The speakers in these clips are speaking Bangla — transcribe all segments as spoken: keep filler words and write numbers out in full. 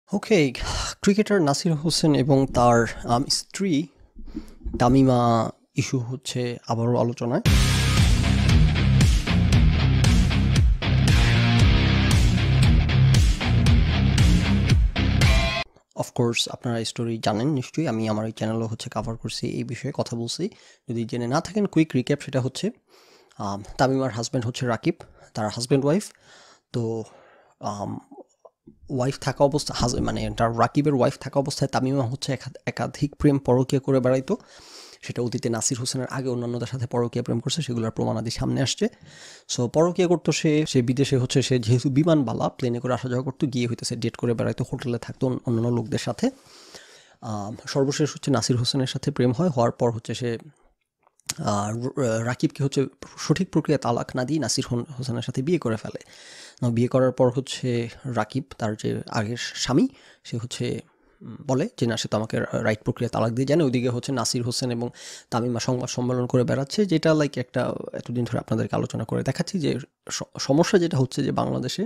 ওকে, ক্রিকেটার নাসির হোসেন এবং তার আম, স্ত্রী তামিমা ইস্যু হচ্ছে আবারও আলোচনায়। অফকোর্স আপনারা এই স্টোরি জানেন নিশ্চয়ই, আমি আমার এই চ্যানেলও হচ্ছে কাভার করছি, এই বিষয়ে কথা বলছি। যদি জেনে না থাকেন, কুইক রিক্যাপ সেটা হচ্ছে আম, তামিমার হাজব্যান্ড হচ্ছে রাকিব, তার হাজব্যান্ড ওয়াইফ। তো ওয়াইফ থাকা অবস্থা হাজ মানে তার রাকিবের ওয়াইফ থাকা অবস্থায় তামিমা হচ্ছে একা- একাধিক প্রেম পরকীয়া করে বেড়াইতো। সেটা অতীতে নাসির হোসেনের আগে অন্যান্যদের সাথে পরকীয়া প্রেম করছে, সেগুলোর প্রমাণাদি সামনে আসছে। সো পরকীয়া করতো সে সে বিদেশে হচ্ছে, সে যেহেতু বিমানবালা প্লেনে করে আসা যাওয়া করতো, গিয়ে হইতেছে ডেট করে বেড়াইতো, হোটেলে থাকতো অন্যান্য লোকদের সাথে। আম, সর্বশেষ হচ্ছে নাসির হোসেনের সাথে প্রেম হয়, হওয়ার পর হচ্ছে সে আর রাকিবকে হচ্ছে সঠিক প্রক্রিয়ায় তালাক না দিয়ে নাসির হোন- হোসেনের সাথে বিয়ে করে ফেলে। না, বিয়ে করার পর হচ্ছে রাকিব, তার যে আগের স্বামী, সে হচ্ছে উম, বলে যে না, সে তো আমাকে রাইট প্রক্রিয়া তালাক দিয়ে জানে। ওইদিকে হচ্ছে নাসির হোসেন এবং তামিমা সংবাদ সম্মেলন করে বেড়াচ্ছে, যেটা লাইক একটা এতদিন ধরে আপনাদেরকে আলোচনা করে দেখাচ্ছি যে স- সমস্যা যেটা হচ্ছে যে বাংলাদেশে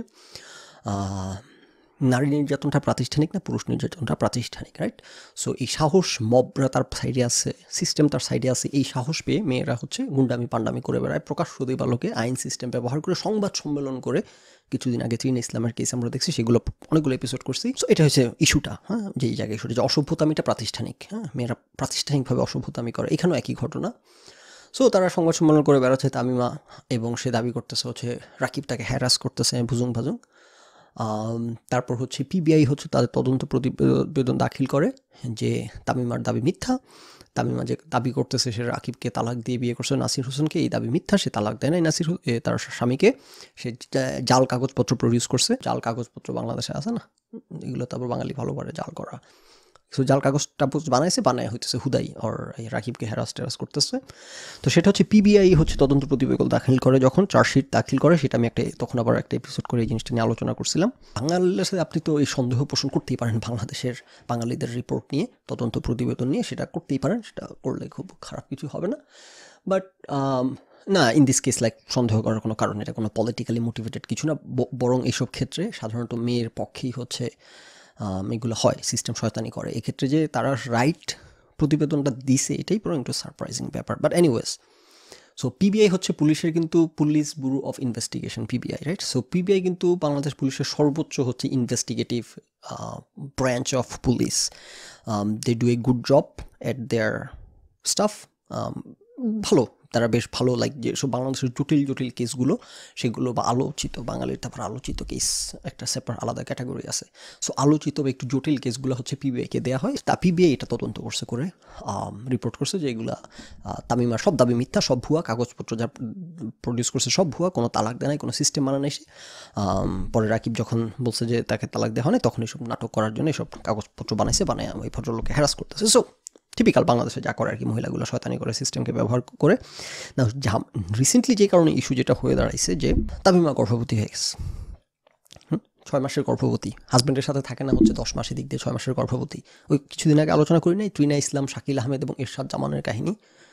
আহ, নারী নির্যাতনটা প্রাতিষ্ঠানিক না, পুরুষ নির্যাতনটা প্রাতিষ্ঠানিক, রাইট? সো এই সাহস, মবরা তার সাইডে আছে, সিস্টেম তার সাইডে আছে, এই সাহস পেয়ে মেয়েরা হচ্ছে গুন্ডামি পান্ডামি করে বেড়ায়, প্রকাশ্য দিবালোকে আইন সিস্টেম ব্যবহার করে সংবাদ সম্মেলন করে। কিছুদিন আগে ত্রিনা ইসলামের কেস আমরা দেখছি, সেগুলো অনেকগুলো এপিসোড করছি। সো এটা হচ্ছে ইস্যুটা, হ্যাঁ, যে এই জায়গায় ইস্যুটা যে অসভ্যতামিটা প্রাতিষ্ঠানিক, হ্যাঁ, মেয়েরা প্রাতিষ্ঠানিকভাবে অসভ্যতামি করে, এখানেও একই ঘটনা। সো তারা সংবাদ সম্মেলন করে বেড়াচ্ছে তামিমা, এবং সে দাবি করতেছে হচ্ছে রাকিব তাকে হ্যারাস করতেছে ভুজুং ভাজুং। আম, তারপর হচ্ছে পিবিআই হচ্ছে তাদের তদন্ত প্রতিবেদন দাখিল করে যে তামিমার দাবি মিথ্যা। তামিমা যে দাবি করতেছে সে রাকিবকে তালাক দিয়ে বিয়ে করছে নাসির হোসেনকে, এই দাবি মিথ্যা, সে তালাক দেয় নাই নাসির হো- এ, তার স্বামীকে। সে জা- জাল কাগজপত্র প্রডিউস করছে। জাল কাগজপত্র বাংলাদেশে আছে না, এগুলো তারপর বাঙালি ভালো পারে জাল করা। সো জাল কাগজ টাগজ বানাইছে, বানায় হইতেছে হুদাই ওর এই রাকিবকে হ্যারাস ট্যারাস করতেছে। তো সেটা হচ্ছে পিবিআই হচ্ছে তদন্ত প্রতিবেদন দাখিল করে, যখন চার্জশিট দাখিল করে, সেটা আমি একটা তখন আবার একটা এপিসোড করে এই জিনিসটা নিয়ে আলোচনা করছিলাম। বাংলাদেশে আপনি তো এই সন্দেহ পোষণ করতেই পারেন বাংলাদেশের বাঙালিদের রিপোর্ট নিয়ে, তদন্ত প্রতিবেদন নিয়ে, সেটা করতেই পারেন, সেটা করলে খুব খারাপ কিছু হবে না। বাট না, ইন দিস কেস লাইক সন্দেহ করার কোনো কারণ, এটা কোনো পলিটিক্যালি মোটিভেটেড কিছু না, ব- বরং এইসব ক্ষেত্রে সাধারণত মেয়ের পক্ষেই হচ্ছে আম, এগুলো হয়, সিস্টেম শয়তানি করে। এক্ষেত্রে যে তারা রাইট প্রতিবেদনটা দিছে, এটাই বরং একটু সারপ্রাইজিং ব্যাপার। বাট এনিওয়েজ, সো পিবিআই হচ্ছে পুলিশের কিন্তু police bureau of investigation, PBI, right? So PBI কিন্তু বাংলাদেশ পুলিশের সর্বোচ্চ হচ্ছে investigative branch of police. They do a good job at their staff. ভালো, তারা বেশ ভালো, লাইক যেসব বাংলাদেশের জটিল জটিল কেসগুলো, সেগুলো বা আলোচিত, বাঙালির তারপর আলোচিত কেস একটা সেপারেট আলাদা ক্যাটাগরি আছে। সো আলোচিত বা একটু জটিল কেসগুলো হচ্ছে পিবিআইকে দেওয়া হয়, তা পিবিআই এটা তদন্ত করছে, করে রিপোর্ট করছে যে এগুলা আহ, তামিমার সব দাবি মিথ্যা, সব ভুয়া, কাগজপত্র যা প্রডিউস করছে সব ভুয়া, কোনো তালাক দেয় নাই, কোনো সিস্টেম মানা নেই সে। আম, পরে রাকিব যখন বলছে যে তাকে তালাক দেওয়া হয় না, তখন এইসব নাটক করার জন্য এইসব কাগজপত্র বানাইছে, বানায় ওই ভদ্রলোককে হ্যারাস করতেছে। সো টিপিক্যাল বাংলাদেশে যা করে আর কি, মহিলাগুলো শয়তানি করে, সিস্টেমকে ব্যবহার করে। না, রিসেন্টলি যে কারণে ইস্যু যেটা হয়ে দাঁড়াইছে যে তামিমা গর্ভবতী হয়ে গেছে। হুম, ছয় মাসের গর্ভবতী, হাজব্যান্ডের সাথে থাকে না হচ্ছে দশ মাসে, দিক দিয়ে ছয় মাসের গর্ভবতী। ওই কিছুদিন আগে আলোচনা করি নাই ত্রিনা ইসলাম, শাকিল আহমেদ এবং এরশাদ জামানের কাহিনী।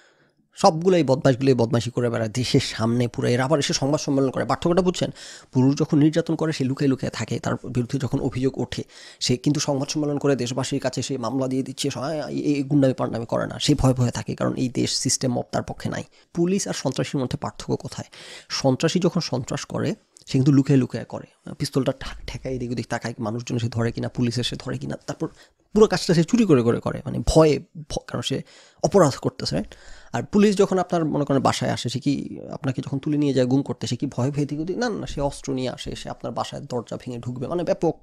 সবগুলোই বদমাশগুলোই বদমাশি করে বেড়ায় দেশের সামনে পুরো। এরা আবার এসে সংবাদ সম্মেলন করে, পার্থক্যটা বুঝছেন? পুরুষ যখন নির্যাতন করে সে লুকিয়ে লুকিয়ে থাকে, তার বিরুদ্ধে যখন অভিযোগ ওঠে সে কিন্তু সংবাদ সম্মেলন করে দেশবাসীর কাছে সে মামলা দিয়ে দিচ্ছে, এই গুন্ডামি পান্ডামি করে না, সে ভয় ভয়ে থাকে, কারণ এই দেশ সিস্টেম মব তার পক্ষে নাই। পুলিশ আর সন্ত্রাসীর মধ্যে পার্থক্য কোথায়? সন্ত্রাসী যখন সন্ত্রাস করে সে কিন্তু লুকিয়ে লুকিয়ে করে, পিস্তলটা ঠেকায় এদিক ওদিক তাকায়, মানুষজন সে ধরে কিনা, পুলিশ এসে ধরে কিনা, তারপর পুরো কাজটা সে চুরি করে করে করে, মানে ভয়ে, কারণ সে অপরাধ করতেছে, রাইট? আর পুলিশ যখন আপনার মনে করেন বাসায় আসে, সে কি আপনাকে যখন তুলে নিয়ে যায় গুম করতে, সে কি ভয় ভয়ে দিকে না, না, সে অস্ত্র নিয়ে আসে, সে আপনার বাসায় দরজা ভেঙে ঢুকবে, মানে ব্যাপক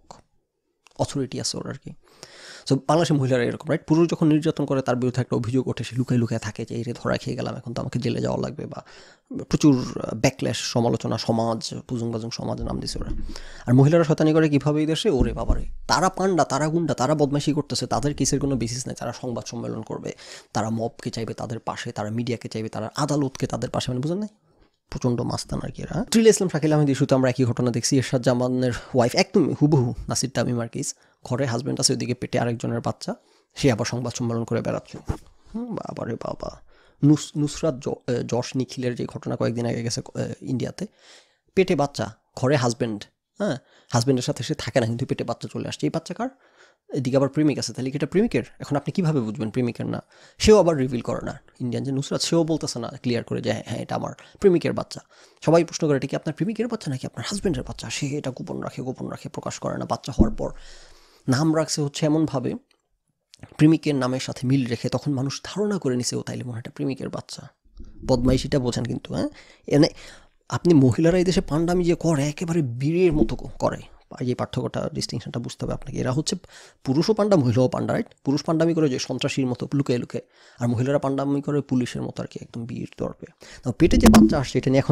অথরিটি আছে ওর আর কি। সো বাংলাদেশের মহিলারা এরকম, রাইট? পুরুষ যখন নির্যাতন করে তার বিরুদ্ধে একটা অভিযোগ ওঠে, সে লুকায় লুকায় থাকে যে এই রে ধরা খেয়ে গেলাম, এখন তো আমাকে জেলে যাওয়া লাগবে, বা প্রচুর ব্যাকল্যাশ, সমালোচনা, সমাজ, পুজুং বাজুং সমাজ নাম দিছে ওরা। আর মহিলারা শয়তানি করে কীভাবে এই দেশে, ওরে বাবারে, তারা পান্ডা, তারা গুন্ডা, তারা বদমাইশি করতেছে, তাদের কেসের কোনো বেসিস নেই, তারা সংবাদ সম্মেলন করবে, তারা মবকে চাইবে তাদের পাশে, তারা মিডিয়াকে চাইবে, তারা আদালতকে তাদের পাশে, মানে বুঝেন নাই? প্রচণ্ড মাস্তান আর কি এরা। ট্রিলা ইসলাম, শাকিল আহমেদ ইস্যুতে আমরা একই ঘটনা দেখছি। এরশাদ জামানের ওয়াইফ একদম হুবহু নাসির তামিমার কেস, ঘরে হাজব্যান্ড আছে, ওইদিকে পেটে আরেকজনের বাচ্চা, সে আবার সংবাদ সম্মেলন করে বেড়াচ্ছে। হুম, বাবা রে বাবা। নুস নুসরাত যশ নিখিলের যে ঘটনা কয়েকদিন আগে গেছে ইন্ডিয়াতে, পেটে বাচ্চা, ঘরে হাজব্যান্ড, হ্যাঁ, হাজব্যান্ডের সাথে সে থাকে না, কিন্তু পেটে বাচ্চা চলে আসছে। এই বাচ্চা কার? এদিকে আবার প্রেমিক আছে, তাহলে কি এটা প্রেমিকের? এখন আপনি কীভাবে বুঝবেন প্রেমিকের না? সেও আবার রিভিল করে না, ইন্ডিয়ান যে নুসরাত সেও বলতেছে না ক্লিয়ার করে যে হ্যাঁ হ্যাঁ এটা আমার প্রেমিকের বাচ্চা। সবাই প্রশ্ন করে এটা কি আপনার প্রেমিকের বাচ্চা নাকি আপনার হাজব্যান্ডের বাচ্চা? সে এটা গোপন রাখে গোপন রাখে প্রকাশ করে না। বাচ্চা হওয়ার পর নাম রাখছে হচ্ছে এমনভাবে প্রেমিকের নামের সাথে মিল রেখে, তখন মানুষ ধারণা করে নিছে ও তাইলে মনে হয় এটা প্রেমিকের বাচ্চা। বদমাইশিটা বোঝেন কিন্তু, হ্যাঁ এনে আপনি মহিলারা এই দেশে পান্ডামি যে করে একেবারে বীরের মতো করে, এই পার্থক্যটা ডিস্টিংশনটা বুঝতে হবে আপনাকে। এরা হচ্ছে পুরুষও পান্ডা মহিলাও পান্ডা, রাইট? পুরুষ পান্ডামি করে যে সন্ত্রাসীর মতো লুকে লুকে, আর মহিলারা পান্ডামি করে পুলিশের মতো আর কি, একদম বীর দর্পে। পেটে যে বাচ্চা আসছে এটা নিয়ে এখন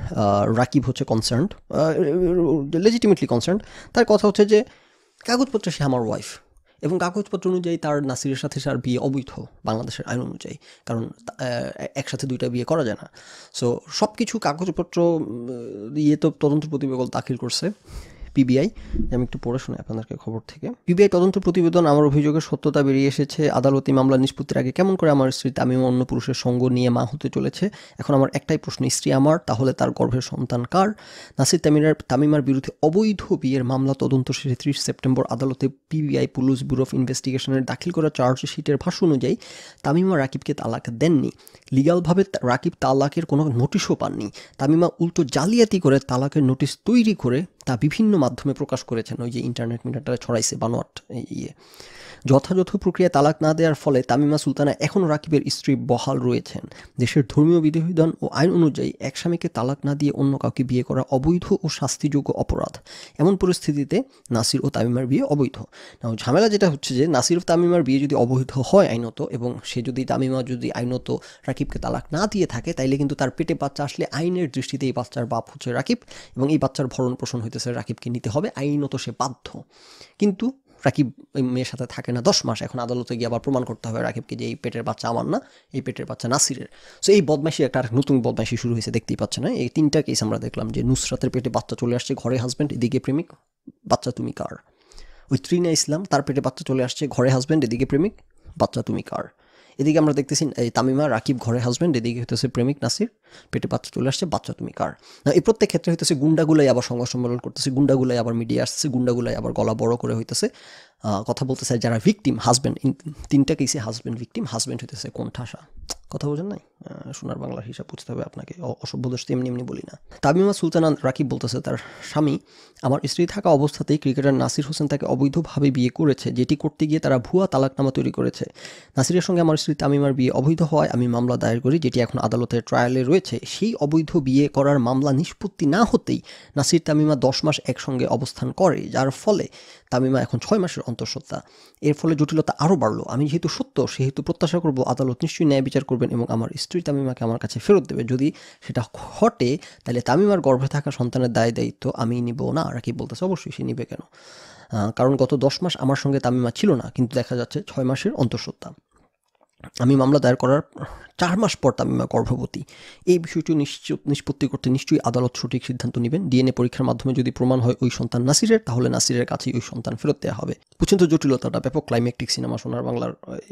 রাকিব হচ্ছে কনসার্নড, লেজিটিমেটলি কনসার্নড। তার কথা হচ্ছে যে কাগজপত্রে সে আমার ওয়াইফ, এবং কাগজপত্র অনুযায়ী তার নাসিরের সাথে তার বিয়ে অবৈধ বাংলাদেশের আইন অনুযায়ী, কারণ একসাথে দুইটা বিয়ে করা যায় না। সো সব কিছু কাগজপত্র ইয়ে তো তদন্ত প্রতিবেদন দাখিল করছে পিবিআই। আমি একটু পড়ে শুনি আপনাদেরকে খবর থেকে। পিবিআই তদন্ত প্রতিবেদন, আমার অভিযোগের সত্যতা বেরিয়ে এসেছে। আদালতে মামলা নিষ্পত্তির আগে কেমন করে আমার স্ত্রী তামিমা অন্য পুরুষের সঙ্গ নিয়ে মা হতে চলেছে? এখন আমার একটাই প্রশ্ন, স্ত্রী আমার, তাহলে তার গর্ভের সন্তান কার? নাসির তামিমার তামিমার বিরুদ্ধে অবৈধ বিয়ের মামলা তদন্ত শেষে ত্রিশ সেপ্টেম্বর আদালতে পিবিআই পুলিশ ব্যুরো অফ ইনভেস্টিগেশনের দাখিল করা চার্জশিটের ভাষ্য অনুযায়ী তামিমা রাকিবকে তালাক দেননি। লিগালভাবে রাকিব তালাকের কোনো নোটিশও পাননি। তামিমা উল্টো জালিয়াতি করে তালাকের নোটিশ তৈরি করে তা বিভিন্ন মাধ্যমে প্রকাশ করেছেন, ওই যে ইন্টারনেট মিডিয়াটা ছড়াইছে বানোয়াট ইয়ে। যথাযথ প্রক্রিয়ায় তালাক না দেওয়ার ফলে তামিমা সুলতানা এখনও রাকিবের স্ত্রী বহাল রয়েছেন। দেশের ধর্মীয় বিধিবিধান ও আইন অনুযায়ী এক স্বামীকে তালাক না দিয়ে অন্য কাউকে বিয়ে করা অবৈধ ও শাস্তিযোগ্য অপরাধ। এমন পরিস্থিতিতে নাসির ও তামিমার বিয়ে অবৈধ। নাও ঝামেলা যেটা হচ্ছে যে নাসির ও তামিমার বিয়ে যদি অবৈধ হয় আইনত, এবং সে যদি তামিমা যদি আইনত রাকিবকে তালাক না দিয়ে থাকে, তাইলে কিন্তু তার পেটে বাচ্চা আসলে আইনের দৃষ্টিতে এই বাচ্চার বাপ হচ্ছে রাকিব, এবং এই বাচ্চার ভরণ পোষণ হইতেছে রাকিবকে নিতে হবে, আইনত সে বাধ্য। কিন্তু রাকিব ওই মেয়ের সাথে থাকে না দশ মাস, এখন আদালতে গিয়ে আবার প্রমাণ করতে হবে রাকিবকে যে এই পেটের বাচ্চা আমার না, এই পেটের বাচ্চা নাসিরের। সো এই বদমাইশি একটা নতুন বদমাইশি শুরু হয়েছে, দেখতেই পাচ্ছে না? এই তিনটা কেস আমরা দেখলাম, যে নুসরাতের পেটে বাচ্চা চলে আসছে, ঘরে হাজব্যান্ড, এদিকে প্রেমিক, বাচ্চা তুমি কার? ওই ত্রিনা ইসলাম, তার পেটে বাচ্চা চলে আসছে, ঘরে হাজব্যান্ড, এদিকে প্রেমিক, বাচ্চা তুমি কার? এদিকে আমরা দেখতেছি এই তামিমা রাকিব ঘরে হাজব্যান্ড, এদিকে হইতেছে প্রেমিক নাসির, পেটে বাচ্চা চলে আসছে, বাচ্চা তুমি কার? না, এই প্রত্যেক ক্ষেত্রে হইতেছে গুন্ডাগুলাই আবার সংবাদ সম্মেলন করতেছে, গুন্ডাগুলাই আবার মিডিয়া আসছে, গুন্ডাগুলাই আবার গলা বড় করে হইতেছে কথা বলতেছে। যারা ভিকটিম হাজব্যান্ড, তিনটা কেসে হাজব্যান্ড ভিকটিম, হাজব্যান্ড হইতেছে কোণঠাসা। কথা বোঝেন নাই? সোনার বাংলার হিসাব বুঝতে হবে আপনাকে, অসভ্য দোষ এমনি এমনি বলি না। তামিমা সুলতানা রাকিব বলতেছে তার স্বামী আমার স্ত্রী থাকা অবস্থাতেই ক্রিকেটার নাসির হোসেন তাকে অবৈধভাবে বিয়ে করেছে, যেটি করতে গিয়ে তারা ভুয়া তালাকনামা তৈরি করেছে। নাসিরের সঙ্গে আমার স্ত্রী তামিমার বিয়ে অবৈধ হওয়ায় আমি মামলা দায়ের করি, যেটি এখন আদালতের ট্রায়ালে রয়েছে। সেই অবৈধ বিয়ে করার মামলা নিষ্পত্তি না হতেই নাসির তামিমা দশ মাস একসঙ্গে অবস্থান করে, যার ফলে তামিমা এখন ছয় মাসের অন্তঃসত্ত্বা। এর ফলে জটিলতা আরও বাড়লো। আমি যেহেতু সত্য সেহেতু প্রত্যাশা করব আদালত নিশ্চয়ই ন্যায় বিচার করবেন এবং আমার স্ত্রী তামিমাকে আমার কাছে ফেরত দেবে। যদি সেটা ঘটে তাহলে তামিমার গর্ভে থাকা সন্তানের দায় দায়িত্ব আমি নিব না। রাকিব বলতেছে অবশ্যই সে নিবে, কেন? কারণ গত দশ মাস আমার সঙ্গে তামিমা ছিল না, কিন্তু দেখা যাচ্ছে ছয় মাসের অন্তঃসত্ত্বা। আমি মামলা দায়ের করার চার মাস পর তামিমা গর্ভবতী। এই বিষয়টি নিশ্চিত নিষ্পত্তি করতে নিশ্চয়ই আদালত সঠিক সিদ্ধান্ত নেবেন। ডিএনএ পরীক্ষার মাধ্যমে যদি প্রমাণ হয় ওই সন্তান নাসিরের, তাহলে নাসিরের কাছেই ওই সন্তান ফেরত দেওয়া হবে। বুঝছেন তো জটিলতাটা? ব্যাপক ক্লাইমেটিক সিনেমা সোনার বাংলার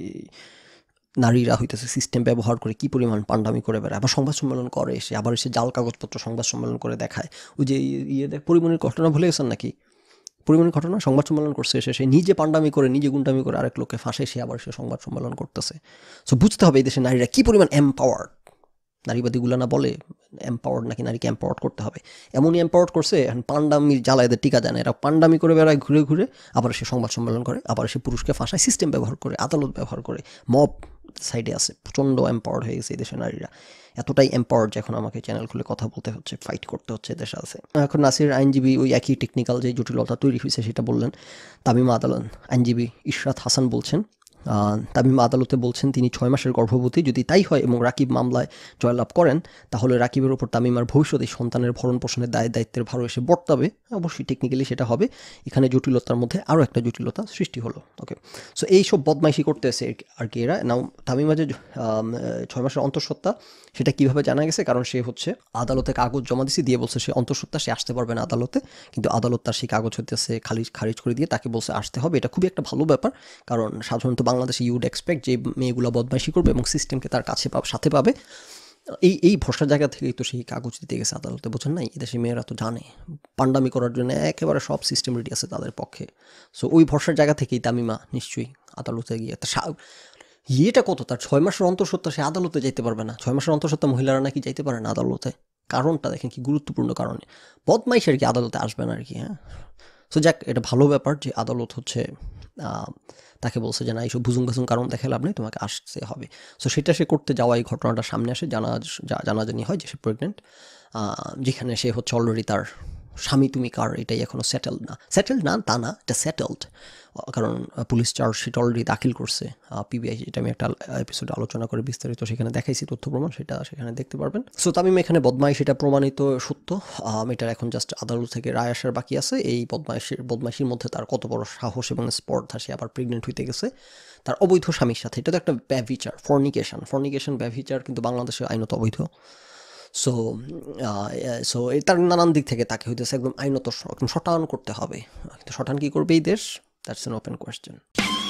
নারীরা হইতেছে সিস্টেম ব্যবহার করে কী পরিমাণ পান্ডামি করে বেড়ায়, আবার সংবাদ সম্মেলন করে এসে, আবার এসে জাল কাগজপত্র সংবাদ সম্মেলন করে দেখায়। ওই যে ইয়ে দেখ পরিমণির ঘটনা ভুলে গেছেন নাকি? পরিমাণের ঘটনা সংবাদ সম্মেলন করছে এসে, সে নিজে পান্ডামি করে নিজে গুন্ডামি করে আরেক লোককে ফাঁসে, সে আবার সে সংবাদ সম্মেলন করতেছে। সো বুঝতে হবে এই দেশের নারীরা কী পরিমাণ এম্পাওয়ার্ড। নারীবাদীগুলো না বলে এম্পাওয়ার্ড নাকি, নারীকে এম্পাওয়ার্ড করতে হবে। এমনই এম্পাওয়ার্ড করছে এখন পান্ডামির জ্বালা এদের টিকা জানে। এরা পান্ডামি করে বেড়ায় ঘুরে ঘুরে, আবার সে সংবাদ সম্মেলন করে, আবার সে পুরুষকে ফাঁসায়, সিস্টেম ব্যবহার করে, আদালত ব্যবহার করে, মব সাইডে আছে। প্রচণ্ড এম্পাওয়ার্ড হয়ে গেছে এই দেশের নারীরা, এতটাই এম্পাওয়ার্ড যে এখন আমাকে চ্যানেল খুলে কথা বলতে হচ্ছে, ফাইট করতে হচ্ছে দেশে আছে। এখন নাসির আইনজীবী ওই একই টেকনিক্যাল যে জটিলতা তৈরি হয়েছে সেটা বললেন। তামিমা আদালত আইনজীবী ইশরাত হাসান বলছেন, তামিমা আদালতে বলছেন তিনি ছয় মাসের গর্ভবতী। যদি তাই হয় এবং রাকিব মামলায় জয়লাভ করেন, তাহলে রাকিবের ওপর তামিমার ভবিষ্যতে সন্তানের ভরণ পোষণের দায় দায়িত্বের ভারও এসে বর্তাবে। অবশ্যই টেকনিক্যালি সেটা হবে। এখানে জটিলতার মধ্যে আরও একটা জটিলতা সৃষ্টি হলো। ওকে, সো এইসব বদমাইশি করতেছে আর কি এরা। নাও তামিমা যে ছয় মাসের অন্তঃসত্ত্বা সেটা কীভাবে জানা গেছে? কারণ সে হচ্ছে আদালতে কাগজ জমা দিয়েছে, দিয়ে বলছে সে অন্তঃসত্ত্বা, সে আসতে পারবে না আদালতে, কিন্তু আদালত তার সেই কাগজ হইতেছে খারিজ খারিজ করে দিয়ে তাকে বলছে আসতে হবে। এটা খুবই একটা ভালো ব্যাপার, কারণ সাধারণত বাংলাদেশে ইউড এক্সপেক্ট যে মেয়েগুলো বদমাইশি করবে এবং সিস্টেমকে তার কাছে পাবে, সাথে পাবে, এই এই ভরসার জায়গা থেকেই তো সেই কাগজ দিতে গেছে আদালতে, বোঝেন নাই? এদেশে মেয়েরা তো জানে পান্ডামি করার জন্য একেবারে সব সিস্টেম রেডি আছে তাদের পক্ষে। সো ওই ভরসার জায়গা থেকেই তামিমা নিশ্চয়ই আদালতে গিয়ে তা সা- ইয়েটা কত তার, ছয় মাসের অন্তঃসত্ত্বা সে আদালতে যাইতে পারবে না? ছয় মাসের অন্তঃসত্ত্বা মহিলারা নাকি যাইতে পারে না আদালতে? কারণটা দেখেন কি গুরুত্বপূর্ণ কারণে, বদমাইশ আর কি আদালতে আসবে না আর কি। হ্যাঁ, সো যাক, এটা ভালো ব্যাপার যে আদালত হচ্ছে আহ, তাকে বলছে যে না, এইসব ভুজুং ভাজুং কারণ দেখে লাভ নেই, তোমাকে আসতে হবে। সো সেটা সে করতে যাওয়া এই ঘটনাটা সামনে আসে, জানা জা- জানাজানি হয় যে সে প্রেগনেন্ট, যেখানে সে হচ্ছে অলরেডি তার স্বামী তুমি কার এটাই এখনও সেটেলড না। সেটেলড না তা না, এটা সেটেলড, কারণ আহ, পুলিশ চার্জশিট অলরেডি দাখিল করছে পিবিআই, যেটা আমি একটা এপিসোডে আলোচনা করে বিস্তারিত সেখানে দেখাইছি তথ্য প্রমাণ, সেটা সেখানে দেখতে পারবেন। সো তামিম এখানে বদমাইশ, এটা প্রমাণিত সত্য। আম, এটার এখন জাস্ট আদালত থেকে রায় আসার বাকি আছে। এই বদমাইশের বদমাইশির মধ্যে তার কত বড় সাহস এবং স্পর্ধা, সে আবার প্রেগনেন্ট হইতে গেছে তার অবৈধ স্বামীর সাথে। এটা তো একটা ব্যভিচার, ফর্নিকেশন। ফর্নিকেশন ব্যভিচার কিন্তু বাংলাদেশে আইনত অবৈধ। সো সো তার নানান দিক থেকে তাকে হইতেছে একদম আইনত স- একদম শটান করতে হবে, কিন্তু শটান কি করবে এই দেশ? That's an open question.